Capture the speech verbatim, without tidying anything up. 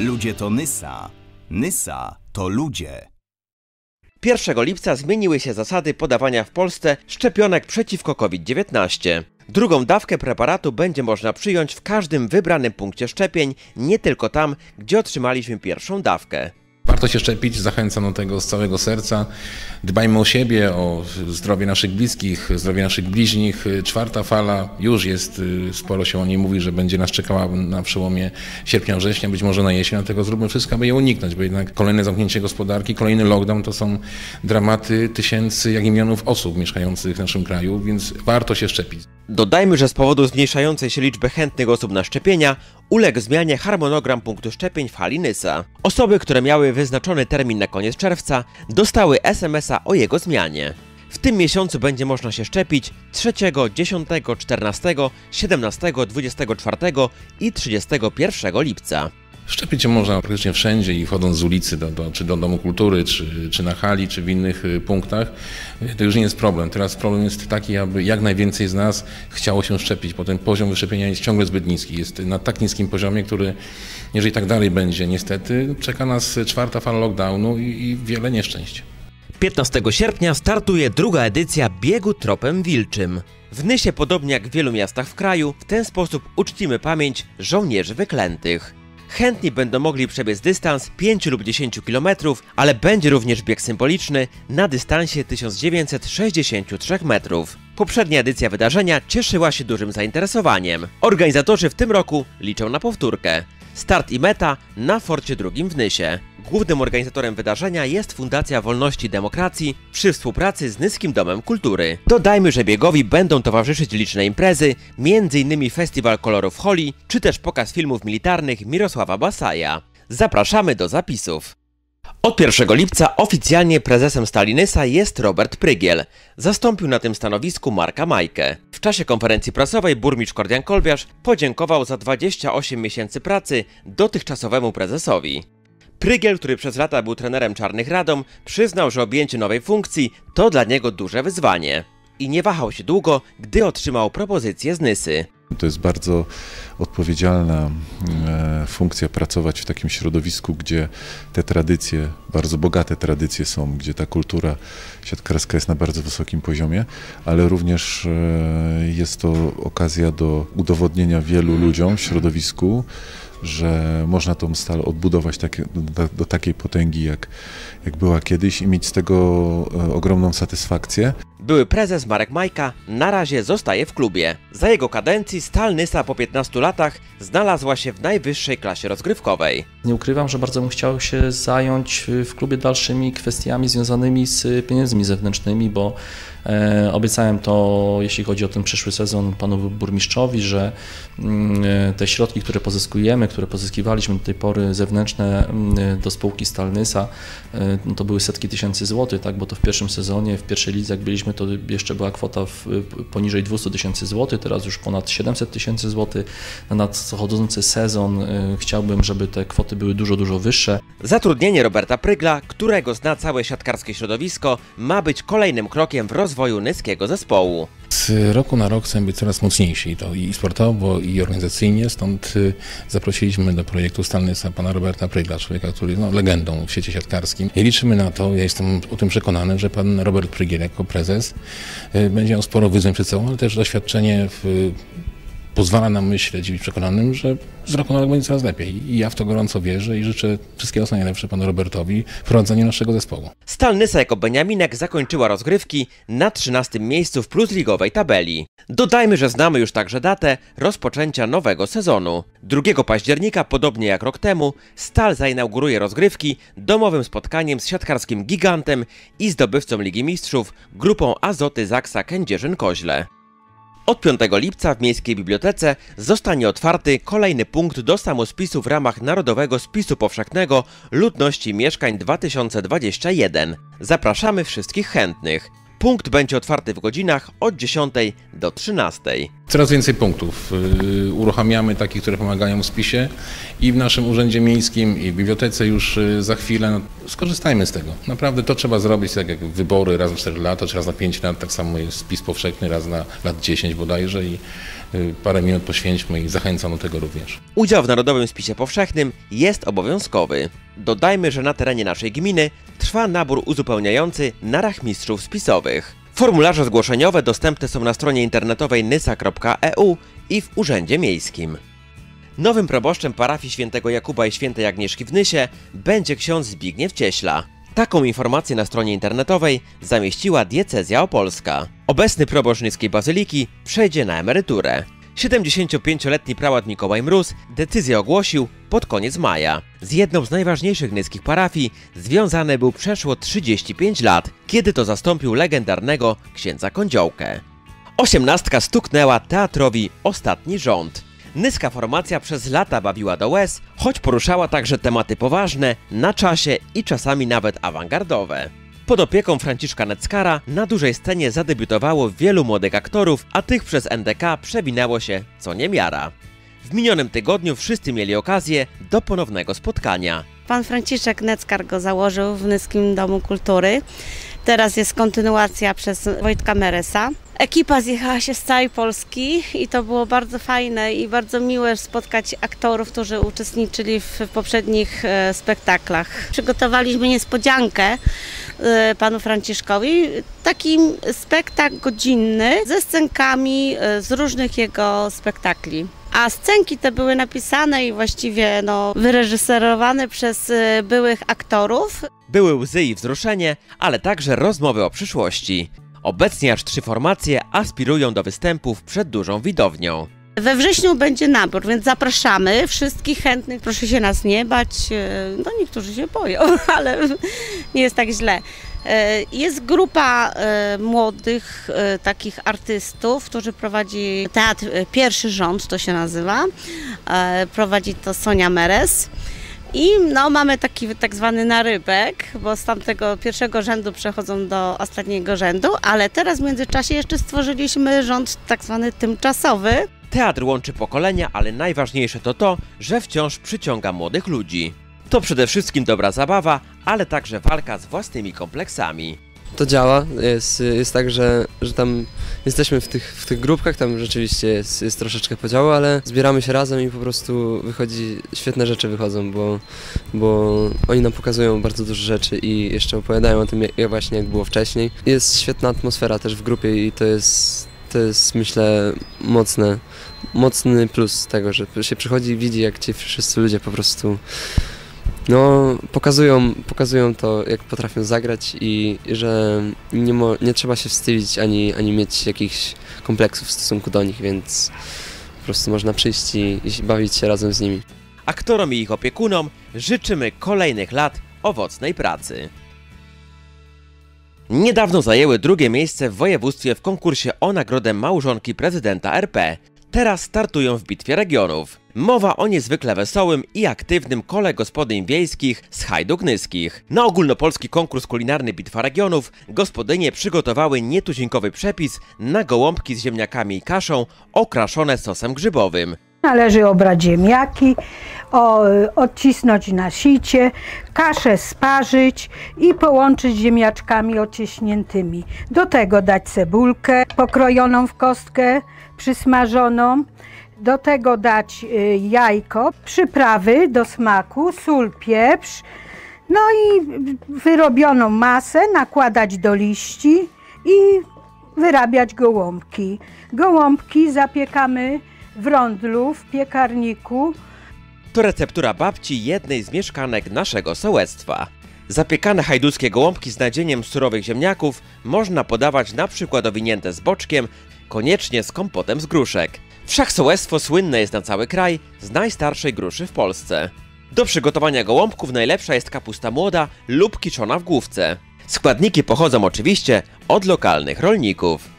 Ludzie to Nysa. Nysa to ludzie. pierwszego lipca zmieniły się zasady podawania w Polsce szczepionek przeciwko COVID dziewiętnaście. Drugą dawkę preparatu będzie można przyjąć w każdym wybranym punkcie szczepień, nie tylko tam, gdzie otrzymaliśmy pierwszą dawkę. Warto się szczepić, zachęcam do tego z całego serca. Dbajmy o siebie, o zdrowie naszych bliskich, zdrowie naszych bliźnich. Czwarta fala już jest, sporo się o niej mówi, że będzie nas czekała na przełomie sierpnia, września, być może na jesień, dlatego zróbmy wszystko, aby je uniknąć, bo jednak kolejne zamknięcie gospodarki, kolejny lockdown to są dramaty tysięcy, jak i milionów osób mieszkających w naszym kraju, więc warto się szczepić. Dodajmy, że z powodu zmniejszającej się liczby chętnych osób na szczepienia uległ zmianie harmonogram punktu szczepień w hali Nysa. Osoby, które miały wyznaczony termin na koniec czerwca, dostały es em es a o jego zmianie. W tym miesiącu będzie można się szczepić trzeciego, dziesiątego, czternastego, siedemnastego, dwudziestego czwartego i trzydziestego pierwszego lipca. Szczepić się można praktycznie wszędzie i wchodząc z ulicy, do, do, czy do Domu Kultury, czy, czy na hali, czy w innych punktach. To już nie jest problem. Teraz problem jest taki, aby jak najwięcej z nas chciało się szczepić, bo ten poziom wyszczepienia jest ciągle zbyt niski. Jest na tak niskim poziomie, który, jeżeli tak dalej będzie, niestety, czeka nas czwarta fala lockdownu i, i wiele nieszczęść. piętnastego sierpnia startuje druga edycja Biegu Tropem Wilczym. W Nysie, podobnie jak w wielu miastach w kraju, w ten sposób uczcimy pamięć żołnierzy wyklętych. Chętni będą mogli przebiec dystans pięć lub dziesięć kilometrów, ale będzie również bieg symboliczny na dystansie tysiąc dziewięćset sześćdziesiąt trzy metrów. Poprzednia edycja wydarzenia cieszyła się dużym zainteresowaniem. Organizatorzy w tym roku liczą na powtórkę. Start i meta na Forcie drugim w Nysie. Głównym organizatorem wydarzenia jest Fundacja Wolności i Demokracji przy współpracy z Nyskim Domem Kultury. Dodajmy, że biegowi będą towarzyszyć liczne imprezy, między innymi Festiwal Kolorów Holi, czy też pokaz filmów militarnych Mirosława Basaja. Zapraszamy do zapisów. Od pierwszego lipca oficjalnie prezesem Stali Nysa jest Robert Prygiel. Zastąpił na tym stanowisku Marka Majkę. W czasie konferencji prasowej burmistrz Kordian Kolbiarz podziękował za dwadzieścia osiem miesięcy pracy dotychczasowemu prezesowi. Prygiel, który przez lata był trenerem Czarnych Radom, przyznał, że objęcie nowej funkcji to dla niego duże wyzwanie. I nie wahał się długo, gdy otrzymał propozycję z Nysy. To jest bardzo odpowiedzialna e, funkcja pracować w takim środowisku, gdzie te tradycje, bardzo bogate tradycje są, gdzie ta kultura siatkarska jest na bardzo wysokim poziomie, ale również e, jest to okazja do udowodnienia wielu ludziom w środowisku, że można tą stal odbudować takie, do, do takiej potęgi, jak, jak była kiedyś i mieć z tego e, ogromną satysfakcję. Były prezes Marek Majka na razie zostaje w klubie. Za jego kadencji Stal Nysa po piętnastu latach znalazła się w najwyższej klasie rozgrywkowej. Nie ukrywam, że bardzo bym chciał się zająć w klubie dalszymi kwestiami związanymi z pieniędzmi zewnętrznymi, bo e, obiecałem to, jeśli chodzi o ten przyszły sezon, panu burmistrzowi, że e, te środki, które pozyskujemy, które pozyskiwaliśmy do tej pory zewnętrzne e, do spółki Stal Nysa, e, to były setki tysięcy złotych, tak, bo to w pierwszym sezonie, w pierwszej lidze, jak byliśmy, to jeszcze była kwota w, poniżej dwieście tysięcy złotych, teraz już ponad siedemset tysięcy złotych. Na nadchodzący sezon y, chciałbym, żeby te kwoty były dużo, dużo wyższe. Zatrudnienie Roberta Prygla, którego zna całe siatkarskie środowisko, ma być kolejnym krokiem w rozwoju nyskiego zespołu. Z roku na rok chcemy być coraz mocniejsi, to i sportowo, i organizacyjnie, stąd zaprosiliśmy do projektu Stal Nysa pana Roberta Prygla, człowieka, który jest no, legendą w świecie siatkarskim. I liczymy na to, ja jestem o tym przekonany, że pan Robert Prygiel jako prezes będzie miał sporo wyzwań przed sobą, ale też doświadczenie w pozwala nam myśleć i być przekonanym, że z roku na rok będzie coraz lepiej. I ja w to gorąco wierzę i życzę wszystkiego co najlepsze panu Robertowi w prowadzeniu naszego zespołu. Stal Nysa jako Beniaminek zakończyła rozgrywki na trzynastym miejscu w plusligowej tabeli. Dodajmy, że znamy już także datę rozpoczęcia nowego sezonu. drugiego października, podobnie jak rok temu, Stal zainauguruje rozgrywki domowym spotkaniem z siatkarskim gigantem i zdobywcą Ligi Mistrzów, grupą Azoty Zaksa Kędzierzyn-Koźle. Od piątego lipca w Miejskiej Bibliotece zostanie otwarty kolejny punkt do samospisu w ramach Narodowego Spisu Powszechnego Ludności Mieszkań dwa tysiące dwudziesty pierwszy. Zapraszamy wszystkich chętnych. Punkt będzie otwarty w godzinach od dziesiątej do trzynastej. Coraz więcej punktów yy, uruchamiamy, takich, które pomagają w spisie i w naszym urzędzie miejskim, i w bibliotece już yy, za chwilę. No, skorzystajmy z tego. Naprawdę to trzeba zrobić, tak jak wybory raz na cztery lata, czy raz na pięć lat, tak samo jest spis powszechny raz na lat dziesięć bodajże i yy, parę minut poświęćmy i zachęcam do tego również. Udział w Narodowym Spisie Powszechnym jest obowiązkowy. Dodajmy, że na terenie naszej gminy trwa nabór uzupełniający na rachmistrzów spisowych. Formularze zgłoszeniowe dostępne są na stronie internetowej nysa kropka e u i w Urzędzie Miejskim. Nowym proboszczem parafii Świętego Jakuba i Świętej Agnieszki w Nysie będzie ksiądz Zbigniew Cieśla. Taką informację na stronie internetowej zamieściła diecezja opolska. Obecny proboszcz nyskiej bazyliki przejdzie na emeryturę. siedemdziesięciopięcioletni prałat Mikołaj Mróz decyzję ogłosił pod koniec maja. Z jedną z najważniejszych nyskich parafii związany był przeszło trzydzieści pięć lat, kiedy to zastąpił legendarnego księdza Kądziołkę. Osiemnastka stuknęła teatrowi Ostatni rząd. Nyska formacja przez lata bawiła do łez, choć poruszała także tematy poważne, na czasie i czasami nawet awangardowe. Pod opieką Franciszka Neckara na dużej scenie zadebiutowało wielu młodych aktorów, a tych przez N D K przewinęło się co niemiara. W minionym tygodniu wszyscy mieli okazję do ponownego spotkania. Pan Franciszek Neckar go założył w Nyskim Domu Kultury. Teraz jest kontynuacja przez Wojtka Meresa. Ekipa zjechała się z całej Polski i to było bardzo fajne i bardzo miłe spotkać aktorów, którzy uczestniczyli w poprzednich e, spektaklach. Przygotowaliśmy niespodziankę e, panu Franciszkowi, taki spektakl godzinny ze scenkami e, z różnych jego spektakli. A scenki te były napisane i właściwie no, wyreżyserowane przez e, byłych aktorów. Były łzy i wzruszenie, ale także rozmowy o przyszłości. Obecnie aż trzy formacje aspirują do występów przed dużą widownią. We wrześniu będzie nabór, więc zapraszamy wszystkich chętnych. Proszę się nas nie bać. No niektórzy się boją, ale nie jest tak źle. Jest grupa młodych takich artystów, którzy prowadzi teatr Pierwszy Rząd, to się nazywa. Prowadzi to Sonia Meres. I no, mamy taki tak zwany narybek, bo z tamtego pierwszego rzędu przechodzą do ostatniego rzędu, ale teraz w międzyczasie jeszcze stworzyliśmy rząd tak zwany tymczasowy. Teatr łączy pokolenia, ale najważniejsze to to, że wciąż przyciąga młodych ludzi. To przede wszystkim dobra zabawa, ale także walka z własnymi kompleksami. To działa, jest, jest tak, że, że tam jesteśmy w tych, w tych grupkach, tam rzeczywiście jest, jest troszeczkę podziału, ale zbieramy się razem i po prostu wychodzi, świetne rzeczy wychodzą, bo, bo oni nam pokazują bardzo dużo rzeczy i jeszcze opowiadają o tym, jak właśnie jak było wcześniej. Jest świetna atmosfera też w grupie i to jest, to jest myślę mocne, mocny plus tego, że się przychodzi i widzi, jak ci wszyscy ludzie po prostu no, pokazują, pokazują to, jak potrafią zagrać i, i że nie, mo, nie trzeba się wstydzić ani, ani mieć jakichś kompleksów w stosunku do nich, więc po prostu można przyjść i, i bawić się razem z nimi. Aktorom i ich opiekunom życzymy kolejnych lat owocnej pracy. Niedawno zajęły drugie miejsce w województwie w konkursie o nagrodę małżonki prezydenta R P. Teraz startują w bitwie regionów. Mowa o niezwykle wesołym i aktywnym kole gospodyń wiejskich z Hajduk Nyskich. Na ogólnopolski konkurs kulinarny Bitwa Regionów gospodynie przygotowały nietuzinkowy przepis na gołąbki z ziemniakami i kaszą okraszone sosem grzybowym. Należy obrać ziemniaki, o, odcisnąć na sicie, kaszę sparzyć i połączyć z ziemniaczkami ocieśniętymi. Do tego dać cebulkę pokrojoną w kostkę, przysmażoną. Do tego dać y, jajko, przyprawy do smaku, sól, pieprz. No i wyrobioną masę nakładać do liści i wyrabiać gołąbki. Gołąbki zapiekamy w rondlu, w piekarniku. To receptura babci jednej z mieszkanek naszego sołectwa. Zapiekane hajduskie gołąbki z nadzieniem surowych ziemniaków można podawać na przykład owinięte z boczkiem, koniecznie z kompotem z gruszek. Wszak sołectwo słynne jest na cały kraj z najstarszej gruszy w Polsce. Do przygotowania gołąbków najlepsza jest kapusta młoda lub kiszona w główce. Składniki pochodzą oczywiście od lokalnych rolników.